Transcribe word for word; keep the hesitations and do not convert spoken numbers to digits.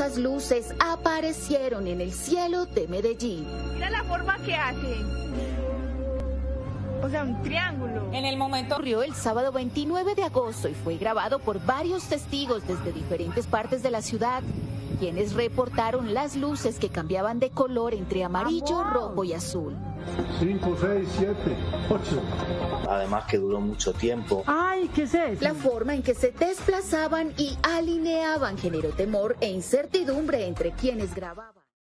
misteriosas luces aparecieron en el cielo de Medellín. Mira la forma que hace. O sea, un triángulo. En el momento ocurrió el sábado veintinueve de agosto y fue grabado por varios testigos desde diferentes partes de la ciudad, quienes reportaron las luces que cambiaban de color entre amarillo, Amor. rojo y azul. cinco, seis, siete, ocho. Además que duró mucho tiempo. Ay, ¿qué es eso? La forma en que se desplazaban y alineaban generó temor e incertidumbre entre quienes grababan.